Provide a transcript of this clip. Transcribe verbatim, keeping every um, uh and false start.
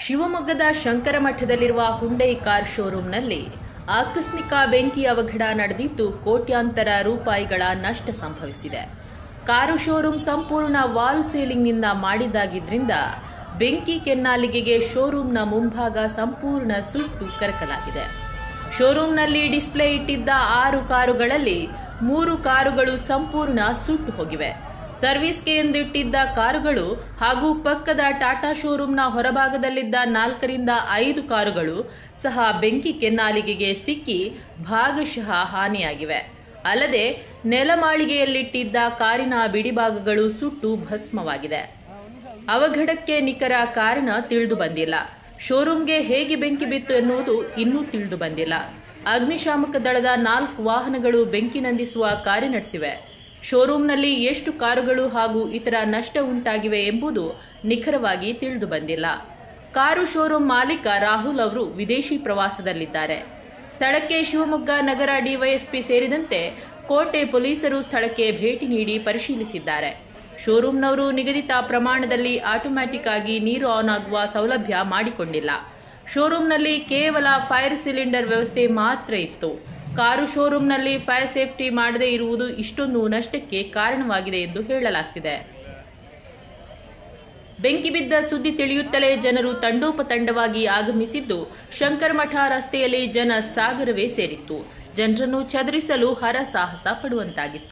ಶಿವಮೊಗ್ಗದ ಶಂಕರಮಠದಲ್ಲಿರುವ Hyundai car ಶೋರೂಂನಲ್ಲಿ ಆಕಸ್ಮಿಕ ಬೆಂಕಿ ಅವಘಡ ನಡೆದಿದ್ದು ಕೋಟ್ಯಾಂತರ ರೂಪಾಯಿಗಳ ನಷ್ಟ ಸಂಭವಿಸಿದೆ. ಕಾರು ಶೋರೂಂ ಸಂಪೂರ್ಣ ವಾಲ್ ಸೀಲಿಂಗ್ನಿಂದ ಮಾಡಿದ್ದಾಗಿದ್ದರಿಂದ ಬೆಂಕಿ ಕೆನ್ನಾಲಿಗೆಗೆ ಶೋರೂಂನ ಮುಂಭಾಗ ಸಂಪೂರ್ಣ ಸುಟ್ಟು ಕರಕಲಾಗಿದೆ. ಶೋರೂಂನಲ್ಲಿ ಡಿಸ್ಪ್ಲೇ ಇಟ್ಟಿದ್ದ ಆರು ಕಾರುಗಳಲ್ಲಿ ಮೂರು ಕಾರುಗಳು ಸಂಪೂರ್ಣ ಸುಟ್ಟು ಹೋಗಿವೆ. ಸರ್ವಿಸ್ಗೆ ಎಂದಿಟ್ಟಿದ್ದ ಕಾರುಗಳು ಹಾಗೂ ಪಕ್ಕದ ಟಾಟಾ ಶೋರೂಂನ ಹೊರಭಾಗದಲ್ಲಿದ್ದ ನಾಲ್ಕರಿಂದ ಐದು ಕಾರುಗಳು ಸಹ ಬೆಂಕಿ ಕೆನ್ನಾಲಿಗೆಗೆ ಸಿಕ್ಕಿ ಭಾಗಶಃ ಹಾನಿಯಾಗಿವೆ. ಅಲ್ಲದೆ ನೆಲಮಾಳಿಗೆಯಲ್ಲಿಟ್ಟಿದ್ದ ಕಾರಿನ ಬಿಡಿಭಾಗಗಳು ಸುಟ್ಟು ಭಸ್ಮವಾಗಿದೆ. ಅವಘಡಕ್ಕೆ ನಿಖರ ಕಾರಣ ತಿಳಿದು ಬಂದಿಲ್ಲ. ಶೋರೂಂಗೆ ಹೇಗೆ ಬೆಂಕಿ ಬಿತ್ತು ಎನ್ನುವುದು ಇನ್ನೂ ತಿಳಿದು ಬಂದಿಲ್ಲ. ಅಗ್ನಿಶಾಮಕ ದಳದ ನಾಲ್ಕು ವಾಹನಗಳು ಬೆಂಕಿ ನಂದಿಸುವ ಕಾರ್ಯ ನಡೆಸಿವೆ. ಶೋರೂಂನಲ್ಲಿ ಎಷ್ಟು ಕಾರುಗಳು ಹಾಗೂ ಇತರ ನಷ್ಟ ಉಂಟಾಗಿವೆ ಎಂಬುದು ನಿಖರವಾಗಿ ತಿಳಿದು ಬಂದಿಲ್ಲ. ಕಾರು ಶೋರೂಂ ಮಾಲೀಕ ರಾಹುಲ್ ಅವರು ವಿದೇಶಿ ಪ್ರವಾಸದಲ್ಲಿದ್ದಾರೆ. ಸ್ಥಳಕ್ಕೆ ಶಿವಮೊಗ್ಗ ನಗರ ಡಿವೈಎಸ್ಪಿ ಸೇರಿದಂತೆ ಕೋಟೆ ಪೊಲೀಸರು ಸ್ಥಳಕ್ಕೆ ಭೇಟಿ ನೀಡಿ ಪರಿಶೀಲಿಸಿದ್ದಾರೆ. ಶೋರೂಂನವರು ನಿಗದಿತ ಪ್ರಮಾಣದಲ್ಲಿ ಆಟೋಮ್ಯಾಟಿಕ್ ಆಗಿ ನೀರು ಆನ್ ಆಗುವ ಸೌಲಭ್ಯ ಮಾಡಿಕೊಂಡಿಲ್ಲ. ಶೋರೂಂನಲ್ಲಿ ಕೇವಲ ಫೈರ್ ಸಿಲಿಂಡರ್ ವ್ಯವಸ್ಥೆ ಮಾತ್ರ ಇತ್ತು. ಕಾರು ಶೋರೂಂನಲ್ಲಿ ಫೈರ್ ಸೇಫ್ಟಿ ಮಾಡದೇ ಇರುವುದು ಇಷ್ಟೊಂದು ನಷ್ಟಕ್ಕೆ ಕಾರಣವಾಗಿದೆ ಎಂದು ಹೇಳಲಾಗ್ತಿದೆ. ಬೆಂಕಿ ಬಿದ್ದ ಸುದ್ದಿ ತಿಳಿಯುತ್ತಲೇ ಜನರು ತಂಡೋಪತಂಡವಾಗಿ ಆಗಮಿಸಿದ್ದು ಶಂಕರಮಠ ರಸ್ತೆಯಲ್ಲಿ ಜನ ಸಾಗರವೇ ಸೇರಿತ್ತು. ಜನರನ್ನು ಚದುರಿಸಲು ಹರಸಾಹಸ ಪಡುವಂತಾಗಿತ್ತು.